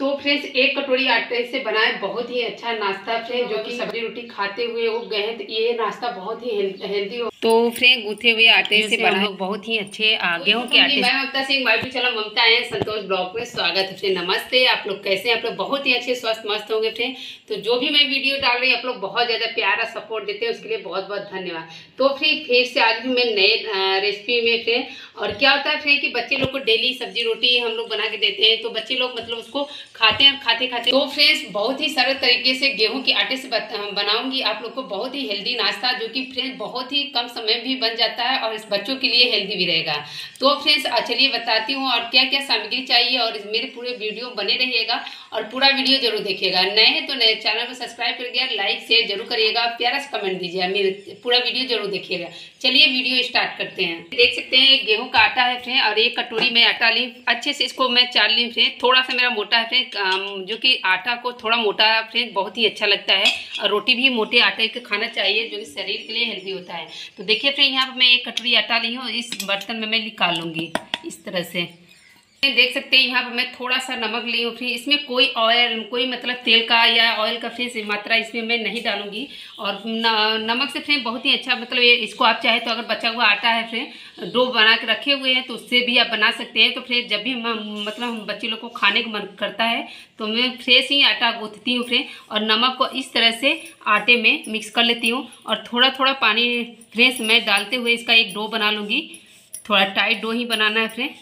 तो फ्रेंड्स एक कटोरी आटे से बनाए बहुत ही अच्छा नाश्ता फ्रेंड्स, जो कि सब्जी रोटी खाते हुए उग गए हैं। तो ये नाश्ता बहुत ही हेल्दी हो। तो फ्रेंड्स गूथे हुए आटे से बनाए बहुत ही अच्छे गेहूं के आटे। मैं ममता सिंह, माय चला ममता है संतोष ब्लॉग में स्वागत है फ्रेंड। नमस्ते, आप लोग कैसे हैं? आप लोग बहुत ही अच्छे स्वस्थ मस्त होंगे फ्रेंड। तो जो भी मैं वीडियो डाल रही हूँ आप लोग बहुत ज़्यादा प्यारा सपोर्ट देते हैं, उसके लिए बहुत बहुत धन्यवाद। तो फिर से आज भी मैं नए रेसिपी में फ्रेंड, और क्या होता है फ्रेंड कि बच्चे लोग को डेली सब्जी रोटी हम लोग बना के देते हैं, तो बच्चे लोग मतलब उसको खाते हैं खाते खाते। तो फ्रेंड्स बहुत ही सरल तरीके से गेहूं के आटे से बनाऊंगी आप लोग को बहुत ही हेल्दी नाश्ता, जो कि फ्रेंड्स बहुत ही कम समय भी बन जाता है और इस बच्चों के लिए हेल्दी भी रहेगा। तो फ्रेंड्स चलिए बताती हूँ और क्या क्या सामग्री चाहिए, और मेरे पूरे वीडियो बने रहिएगा और पूरा वीडियो जरूर देखिएगा। नए हैं तो नए चैनल को सब्सक्राइब करिएगा, लाइक शेयर जरूर करिएगा, प्यारा सा कमेंट दीजिएगा, मेरे पूरा वीडियो जरूर देखिएगा। चलिए वीडियो स्टार्ट करते हैं। देख सकते हैं गेहूं का आटा है फ्रेंड, और एक कटोरी में आटा ली, अच्छे से इसको मैं चाल ली फ्रेंड। थोड़ा सा मेरा मोटा है फ्रेंड, जो कि आटा को थोड़ा मोटा फ्रेंड बहुत ही अच्छा लगता है, और रोटी भी मोटे आटे का खाना चाहिए जो कि शरीर के लिए हेल्दी होता है। तो देखिए फ्रेंड यहाँ पर मैं एक कटोरी आटा ली हूँ, इस बर्तन में मैं निकाल लूँगी इस तरह से। देख सकते हैं यहाँ पर मैं थोड़ा सा नमक ली हूँ, फिर इसमें कोई ऑयल कोई मतलब तेल का या ऑयल का फिर मात्रा इसमें मैं नहीं डालूंगी। और नमक से फिर बहुत ही अच्छा मतलब ये इसको आप चाहे तो अगर बचा हुआ आटा है फिर डो बना के रखे हुए हैं तो उससे भी आप बना सकते हैं। तो फिर जब भी मतलब हम बच्चे लोग को खाने का मन करता है तो मैं फ्रेश ही आटा गूँथती हूँ फ्रेंड, और नमक को इस तरह से आटे में मिक्स कर लेती हूँ, और थोड़ा थोड़ा पानी फ्रेश मैं डालते हुए इसका एक डो बना लूँगी। थोड़ा टाइट डो ही बनाना है फ्रेंड,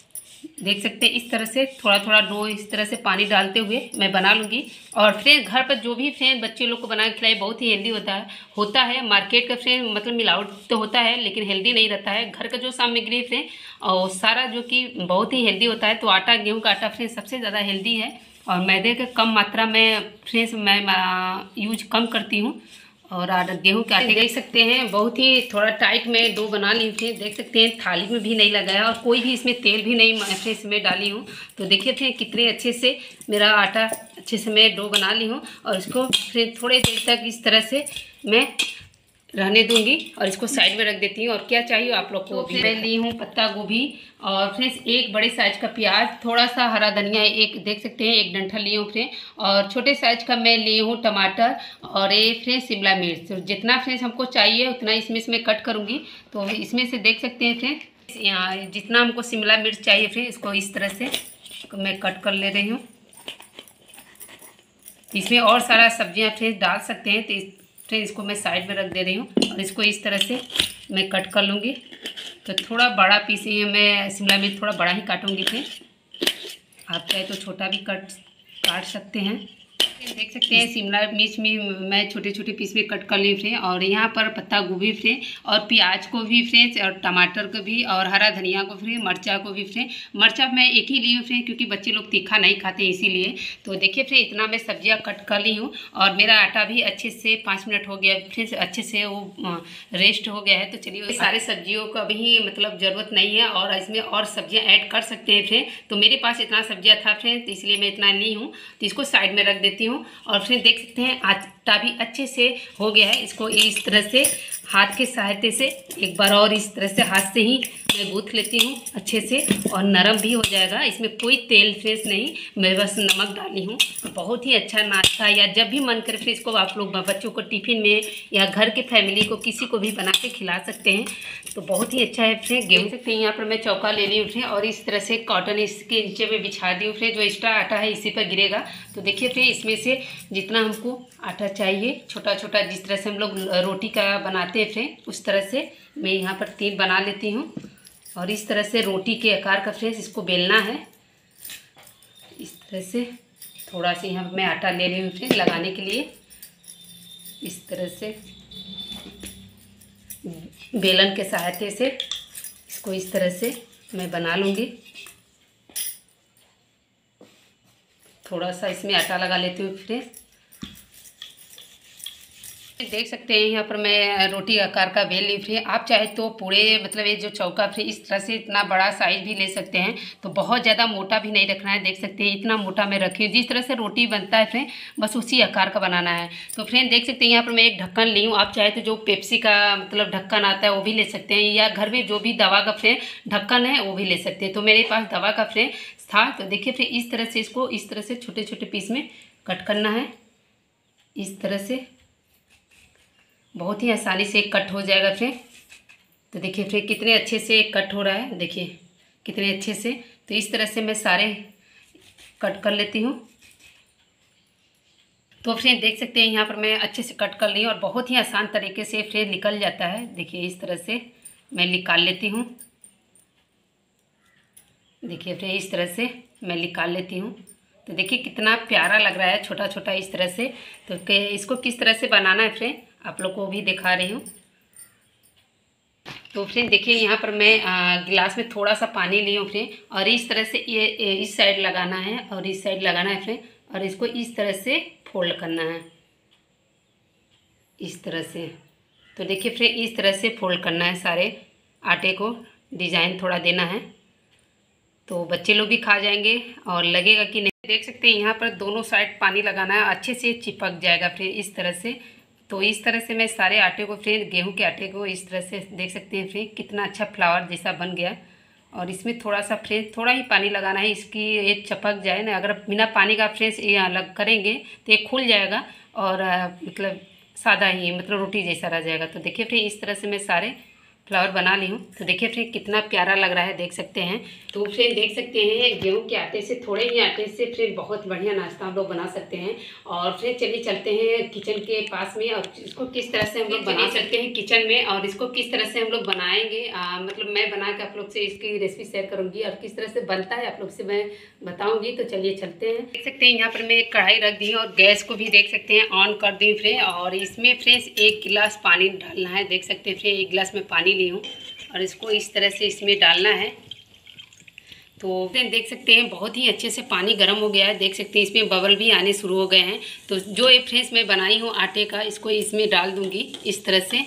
देख सकते हैं इस तरह से थोड़ा थोड़ा डो इस तरह से पानी डालते हुए मैं बना लूँगी। और फ्रेंड घर पर जो भी फ्रेंड बच्चे लोग को बना के खिलाए बहुत ही हेल्दी होता है। मार्केट का फ्रेंड मतलब मिलावट तो होता है लेकिन हेल्दी नहीं रहता है। घर का जो सामग्री फ्रेंड और सारा जो कि बहुत ही हेल्दी होता है। तो आटा गेहूँ का आटा फ्रेंड सबसे ज़्यादा हेल्दी है, और मैदे के कम मात्रा में फ्रेंड्स मैं यूज कम करती हूँ। और गेहूं के आटे देख सकते हैं बहुत ही थोड़ा टाइट में डो बना ली थी, देख सकते हैं थाली में भी नहीं लगाया और कोई भी इसमें तेल भी नहीं फिर इसमें डाली हूँ। तो देखिए फिर कितने अच्छे से मेरा आटा अच्छे से मैं डो बना ली हूँ, और इसको फिर थोड़ी देर तक इस तरह से मैं रहने दूंगी और इसको साइड में रख देती हूँ। और क्या चाहिए आप लोग को, मैं ली हूँ पत्ता गोभी, और फ्रेंड्स एक बड़े साइज का प्याज, थोड़ा सा हरा धनिया, एक देख सकते हैं एक डंठल ली हूँ फ्रेंड, और छोटे साइज का मैं ली हूँ टमाटर, और ये फ्रेंड्स शिमला मिर्च। जितना फ्रेंड्स हमको चाहिए उतना इसमें से मैं कट करूँगी। तो इसमें से देख सकते हैं फ्रेंड्स यहाँ जितना हमको शिमला मिर्च चाहिए फ्रेंड इसको इस तरह से मैं कट कर ले रही हूँ। इसमें और सारा सब्जियाँ फ्रेंड्स डाल सकते हैं, तो फिर इसको मैं साइड में रख दे रही हूँ, और इसको इस तरह से मैं कट कर लूँगी। तो थोड़ा बड़ा पीस ही मैं शिमला मिर्च थोड़ा बड़ा ही काटूँगी फिर, आप चाहे तो छोटा भी काट सकते हैं। देख सकते हैं शिमला मिर्च में मैं छोटे छोटे पीस में कट कर ली फ्रेंड, और यहाँ पर पत्ता गोभी फ्रेंड, और प्याज को भी फ्रेंड्स, और टमाटर को भी, और हरा धनिया को फ्रेंड, मरचा को भी फ्रेंड। मरचा मैं एक ही ली हूँ फ्रेंड क्योंकि बच्चे लोग तीखा नहीं खाते इसीलिए। तो देखिए फ्रेंड इतना मैं सब्जियाँ कट कर ली हूँ, और मेरा आटा भी अच्छे से 5 मिनट हो गया फ्रेंड्स, अच्छे से वो रेस्ट हो गया है। तो चलिए सारे सब्जियों का भी मतलब ज़रूरत नहीं है, और इसमें और सब्जियाँ ऐड कर सकते हैं फ्रेंड। तो मेरे पास इतना सब्जियाँ था फ्रेंड तो इसलिए मैं इतना ली हूँ, तो इसको साइड में रख देती हूँ। और फिर देख सकते हैं आटा भी अच्छे से हो गया है, इसको इस तरह से हाथ के सहायते से एक बार और इस तरह से हाथ से ही मैं गूँथ लेती हूँ अच्छे से, और नरम भी हो जाएगा। इसमें कोई तेल फ्रेश नहीं, मैं बस नमक डाली हूँ। बहुत ही अच्छा नाश्ता, या जब भी मन करे फिर इसको आप लोग बच्चों को टिफ़िन में या घर के फैमिली को किसी को भी बना के खिला सकते हैं। तो बहुत ही अच्छा है फ्रेंड। गेहूँ सकते हैं यहाँ पर मैं चौका ले ली हूँ फ्रेंड, और इस तरह से कॉटन इसके नीचे में बिछा दी हूँ फ्रेंड, जो एक्स्ट्रा आटा है इसी पर गिरेगा। तो देखिए फ्रेंड इसमें से जितना हमको आटा चाहिए छोटा छोटा जिस तरह से हम लोग रोटी का बनाते हैं फ्रेंड उस तरह से मैं यहाँ पर 3 बना लेती हूँ, और इस तरह से रोटी के आकार का फ्रेंड्स इसको बेलना है। इस तरह से थोड़ा सा यहाँ मैं आटा ले रही हूँ फ्रेंड लगाने के लिए, इस तरह से बेलन के सहायते से इसको इस तरह से मैं बना लूँगी। थोड़ा सा इसमें आटा लगा लेती हूँ फ्रेंड्स, देख सकते हैं यहाँ पर मैं रोटी आकार का बेल ली फ्रेंड। आप चाहे तो पूरे मतलब ये जो चौका फ्रेंड इस तरह से इतना बड़ा साइज भी ले सकते हैं, तो बहुत ज़्यादा मोटा भी नहीं रखना है। देख सकते हैं इतना मोटा मैं रखी हूँ, जिस तरह से रोटी बनता है फ्रेंड बस उसी आकार का बनाना है। तो फ्रेंड देख सकते हैं यहाँ पर मैं एक ढक्कन ली हूँ। आप चाहे तो जो पेप्सी का मतलब ढक्कन आता है वो भी ले सकते हैं, या घर में जो भी दवा का फ्रेंड ढक्कन है वो भी ले सकते हैं। तो मेरे पास दवा का फ्रेंड था, तो देखिए फ्रेंड इस तरह से इसको इस तरह से छोटे छोटे पीस में कट करना है। इस तरह से बहुत ही आसानी से कट हो जाएगा फ्रेंड। तो देखिए फ्रेंड कितने अच्छे से कट हो रहा है, देखिए कितने अच्छे से। तो इस तरह से मैं सारे कट कर लेती हूँ। तो फ्रेंड देख सकते हैं यहाँ पर मैं अच्छे से कट कर ली और बहुत ही आसान तरीके से फ्रेंड निकल जाता है। देखिए इस तरह से मैं निकाल लेती हूँ। देखिए फ्रेंड इस तरह से मैं निकाल लेती हूँ। तो देखिए कितना प्यारा लग रहा है छोटा छोटा इस तरह से। तो इसको किस तरह से बनाना है फ्रेंड आप लोग को भी दिखा रही हूँ। तो फ्रेंड देखिए यहाँ पर मैं गिलास में थोड़ा सा पानी ली हूँ फ्रेंड, और इस तरह से ये इस साइड लगाना है और इस साइड लगाना है फ्रेंड, और इसको इस तरह से फोल्ड करना है इस तरह से। तो देखिए फ्रेंड इस तरह से फोल्ड करना है सारे आटे को, डिज़ाइन थोड़ा देना है तो बच्चे लोग भी खा जाएंगे और लगेगा कि नहीं। देख सकते हैं यहाँ पर दोनों साइड पानी लगाना है, अच्छे से चिपक जाएगा फ्रेंड इस तरह से। तो इस तरह से मैं सारे आटे को फ्रेंड गेहूं के आटे को इस तरह से देख सकते हैं फ्रेंड कितना अच्छा फ्लावर जैसा बन गया। और इसमें थोड़ा सा फ्रेंड थोड़ा ही पानी लगाना है, इसकी ये चपक जाए ना। अगर बिना पानी का फ्रेंड्स ये अलग करेंगे तो ये खुल जाएगा और मतलब सादा ही मतलब रोटी जैसा रह जाएगा। तो देखिए फ्रेंड इस तरह से मैं सारे फ्लावर बना ली हूँ। तो देखिए फ्रेंड कितना प्यारा लग रहा है, देख सकते हैं। तो फ्रेंड देख सकते हैं गेहूं के आटे से, थोड़े ही आटे से फ्रेंड बहुत बढ़िया नाश्ता हम लोग बना सकते हैं। और फ्रेंड चलिए चलते हैं किचन के पास में, और इसको किस तरह से हम लोग बना सकते हैं किचन में, और इसको किस तरह से हम लोग बनाएंगे। मतलब मैं बना के आप लोग से इसकी रेसिपी शेयर करूँगी, और किस तरह से बनता है आप लोग से मैं बताऊँगी। तो चलिए चलते हैं। देख सकते हैं यहाँ पर मैं एक कढ़ाई रख दी और गैस को भी देख सकते हैं ऑन कर दी फ्रेंड, और इसमें फ्रेंड्स 1 गिलास पानी डालना है। देख सकते हैं फ्रेंड 1 गिलास में पानी ली हूँ और इसको इस तरह से इसमें डालना है। तो देख सकते हैं बहुत ही अच्छे से पानी गर्म हो गया है। देख सकते हैं इसमें बबल भी आने शुरू हो गए हैं। तो जो ये फ्रेंड्स मैं बनाई हूँ आटे का, इसको इसमें डाल दूँगी इस तरह से।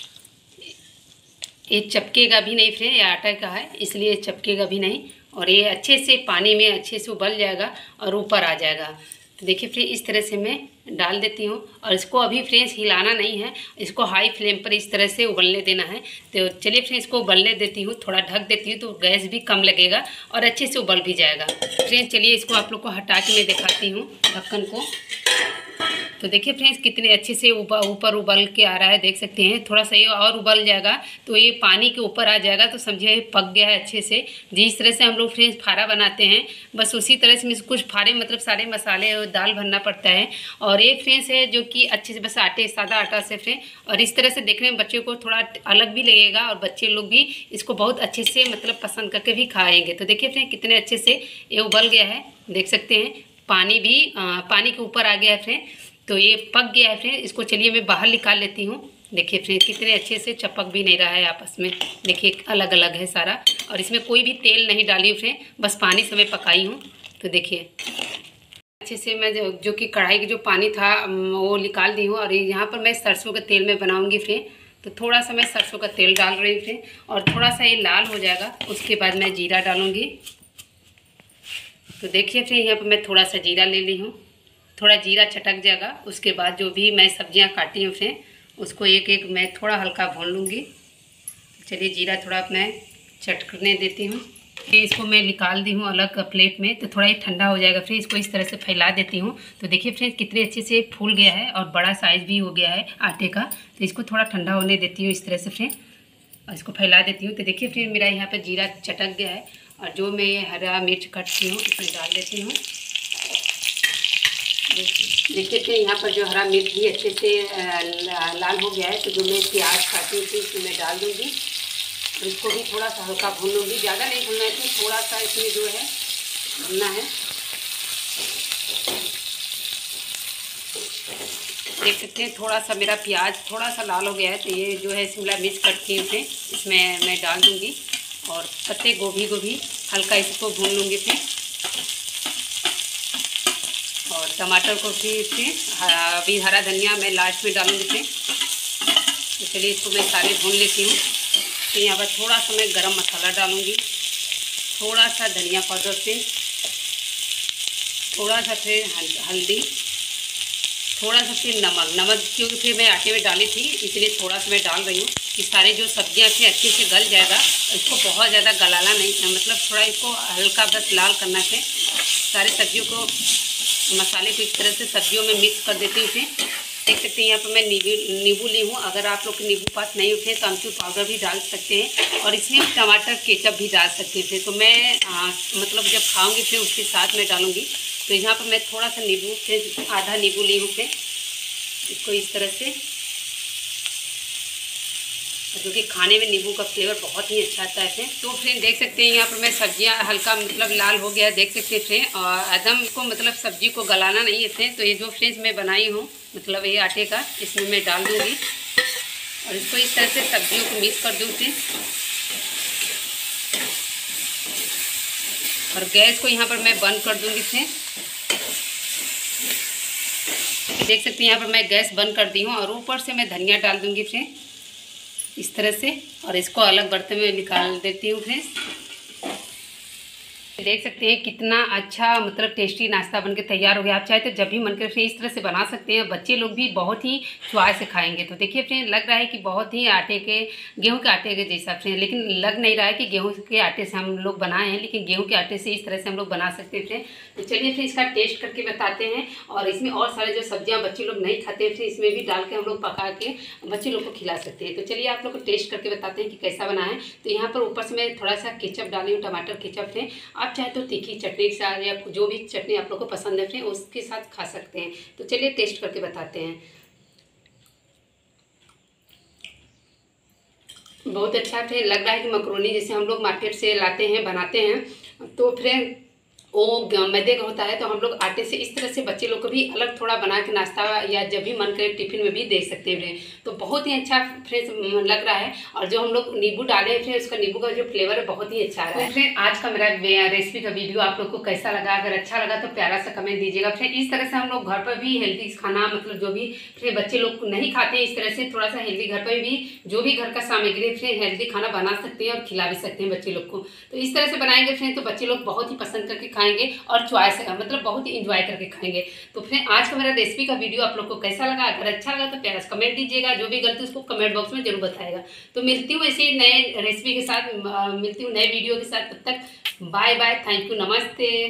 ये चपकेगा भी नहीं फ्रेंड, ये आटा का है इसलिए चपकेगा भी नहीं, और ये अच्छे से पानी में अच्छे से उबल जाएगा और ऊपर आ जाएगा। तो देखिए फ्रेंड इस तरह से मैं डाल देती हूँ, और इसको अभी फ्रेंड्स हिलाना नहीं है, इसको हाई फ्लेम पर इस तरह से उबलने देना है। तो चलिए फ्रेंड्स इसको उबलने देती हूँ, थोड़ा ढक देती हूँ तो गैस भी कम लगेगा और अच्छे से उबल भी जाएगा। फ्रेंड्स चलिए इसको आप लोग को हटा के मैं दिखाती हूँ ढक्कन को। तो देखिए फ्रेंड्स कितने अच्छे से ऊपर उबल के आ रहा है, देख सकते हैं। थोड़ा सा ये और उबल जाएगा तो ये पानी के ऊपर आ जाएगा, तो समझिए ये पक गया है अच्छे से। जिस तरह से हम लोग फ्रेंड्स फारा बनाते हैं बस उसी तरह से कुछ फारे मतलब सारे मसाले और दाल भरना पड़ता है। और ये फ्रेंड्स है जो कि अच्छे से बस आटे सादा आटा से फ्रेंड, और इस तरह से देखने में बच्चों को थोड़ा अलग भी लगेगा और बच्चे लोग भी इसको बहुत अच्छे से मतलब पसंद करके भी खाएंगे। तो देखिए फ्रेंड कितने अच्छे से ये उबल गया है, देख सकते हैं पानी भी पानी के ऊपर आ गया है फ्रेंड। तो ये पक गया है फ्रेंड, इसको चलिए मैं बाहर निकाल लेती हूँ। देखिए फ्रेंड कितने अच्छे से चपक भी नहीं रहा है आपस में, देखिए अलग अलग है सारा। और इसमें कोई भी तेल नहीं डाली हूँ फ्रेंड, बस पानी से मैं पकाई हूँ। तो देखिए अच्छे से मैं जो कि कढ़ाई का जो पानी था वो निकाल दी हूँ, और यहाँ पर मैं सरसों के तेल में बनाऊँगी फ्रेंड। तो थोड़ा सा मैं सरसों का तेल डाल रही हूँ फ्रेंड, और थोड़ा सा ये लाल हो जाएगा उसके बाद मैं जीरा डालूँगी। तो देखिए फ्रेंड यहाँ पर मैं थोड़ा सा जीरा ले ली हूँ, थोड़ा जीरा चटक जाएगा उसके बाद जो भी मैं सब्जियां काटी हूँ फ्रेंड उसको एक एक मैं थोड़ा हल्का भून लूँगी। चलिए जीरा थोड़ा मैं चटकने देती हूँ। फिर इसको मैं निकाल दी हूँ अलग प्लेट में, तो थोड़ा ये ठंडा हो जाएगा। फिर इसको इस तरह से फैला देती हूँ। तो देखिए फ्रेंड्स कितने अच्छे से फूल गया है और बड़ा साइज़ भी हो गया है आटे का। तो इसको थोड़ा ठंडा होने देती हूँ इस तरह से फ्रेंड, और इसको फैला देती हूँ। तो देखिए फ्रेंड मेरा यहाँ पर जीरा चटक गया है, और जो मैं हरा मिर्च काटती हूँ इसमें डाल देती हूँ। देखिए फिर यहाँ पर जो हरा मिर्च भी अच्छे से लाल हो गया है, तो जो मैं प्याज काटी थी इसमें मैं डाल दूँगी, और इसको भी थोड़ा सा हल्का भून लूँगी। ज़्यादा नहीं भूनना है, इसमें थोड़ा सा इसमें जो है भूनना है। देख सकते हैं थोड़ा सा मेरा प्याज थोड़ा सा लाल हो गया है, तो ये जो है शिमला मिर्च कटती है इसमें मैं डाल दूँगी, और पत्ते गोभी को भी हल्का इसको भून लूँगी फिर। और और टमाटर को भी इसमें अभी हरा धनिया मैं लास्ट में डालूँगी इसमें। तो चलिए इसको मैं सारे भून लेती हूँ। तो यहाँ पर थोड़ा सा मैं गरम मसाला डालूँगी, थोड़ा सा धनिया पाउडर से, थोड़ा सा फिर हल्दी, थोड़ा सा फिर नमक क्योंकि फिर मैं आटे में डाली थी इसलिए थोड़ा सा मैं डाल रही हूँ कि सारे जो सब्जियाँ फिर अच्छे से गल जाएगा। इसको बहुत ज़्यादा गलाना नहीं, मतलब थोड़ा इसको हल्का बस लाल करना है। सारे सब्जियों को, मसाले को इस तरह से सब्जियों में मिक्स कर देती हूँ। फिर देख सकते हैं यहाँ पर मैं नींबू ली हूँ। अगर आप लोग के नींबू पास नहीं उठे तो अमचूर पाउडर भी डाल सकते हैं और इसमें टमाटर केचप भी डाल सकते थे। तो मैं मतलब जब खाऊंगी फिर उसके साथ में डालूंगी। तो यहाँ पर मैं थोड़ा सा नींबू से आधा नींबू ली हूँ फिर इसको इस तरह से, क्योंकि खाने में नींबू का फ्लेवर बहुत ही अच्छा आता है फिर। तो फ्रेंड देख सकते हैं यहाँ पर मैं सब्जियाँ हल्का मतलब लाल हो गया, देख सकते हैं फ्रेंड। और एकदम को मतलब सब्जी को गलाना नहीं है फ्रेंड। तो ये जो फ्रेंड्स मैं बनाई हूँ मतलब ये आटे का, इसमें मैं डाल दूँगी और इसको इस तरह से सब्जियों को मिक्स कर दूँ फ्रेंड। और गैस को यहाँ पर मैं बंद कर दूँगी फ्रेंड। देख सकते हैं यहाँ पर मैं गैस बंद कर दी हूँ और ऊपर से मैं धनिया डाल दूँगी फ्रेंड इस तरह से, और इसको अलग बर्तन में निकाल देती हूँ फ्रेंड्स। देख सकते हैं कितना अच्छा मतलब टेस्टी नाश्ता बनके तैयार हो गया। आप चाहे तो जब भी मन करे फ्रेंड इस तरह से बना सकते हैं। बच्चे लोग भी बहुत ही च्वाइस से खाएंगे। तो देखिए फ्रेंड लग रहा है कि बहुत ही गेहूं के आटे के जैसा फ्रेंड, लेकिन लग नहीं रहा है कि गेहूं के आटे से हम लोग बनाए हैं, लेकिन गेहूं के आटे से इस तरह से हम लोग बना सकते हैं फ्रेंड। तो चलिए फिर इसका टेस्ट करके बताते हैं। और इसमें और सारे जो सब्जियाँ बच्चे लोग नहीं खाते फिर इसमें भी डाल के हम लोग पका के बच्चे लोग को खिला सकते हैं। तो चलिए आप लोग को टेस्ट करके बताते हैं कि कैसा बना है। तो यहाँ पर ऊपर से मैं थोड़ा सा केचप डाली हूँ, टमाटर केचप से। आप चाहे तो तीखी चटनी के साथ या जो भी चटनी आप लोग को पसंद है उसके साथ खा सकते हैं। तो चलिए टेस्ट करके बताते हैं। बहुत अच्छा फ्रेंड लग रहा है कि मकरोनी जैसे हम लोग मार्केट से लाते हैं बनाते हैं। तो फ्रेंड वो मैदे का होता है, तो हम लोग आटे से इस तरह से बच्चे लोग को भी अलग थोड़ा बना के नाश्ता या जब भी मन करे टिफिन में भी दे सकते हैं फ्रेंड। तो बहुत ही अच्छा फ्रेंड्स लग रहा है। और जो हम लोग नींबू डाले हैं फ्रेंड उसका नींबू का जो फ्लेवर है बहुत ही अच्छा आ रहा है। फ्रेंड आज का मेरा रेसिपी का वीडियो आप लोग को कैसा लगा? अगर अच्छा लगा तो प्यारा सा कमेंट दीजिएगा फ्रेंड। इस तरह से हम लोग घर पर भी हेल्दी खाना मतलब जो भी फ्रेंड बच्चे लोग नहीं खाते इस तरह से थोड़ा सा हेल्दी घर पर भी जो भी घर का सामग्री फ्रेंड हेल्दी खाना बना सकते हैं और खिला भी सकते हैं बच्चे लोग को। तो इस तरह से बनाएंगे फ्रेंड तो बच्चे लोग बहुत ही पसंद करके खाएंगे और च्वाइस मतलब बहुत ही इंजॉय करके खाएंगे। तो फिर आज का मेरा रेसिपी का वीडियो आप लोग को कैसा लगा? अगर अच्छा लगा तो प्यारा कमेंट दीजिएगा, जो भी गलती उसको कमेंट बॉक्स में जरूर बताएगा। तो मिलती हूँ ऐसे नए रेसिपी के साथ, मिलती हूँ नए वीडियो के साथ। तब तक बाय बाय, थैंक यू, नमस्ते।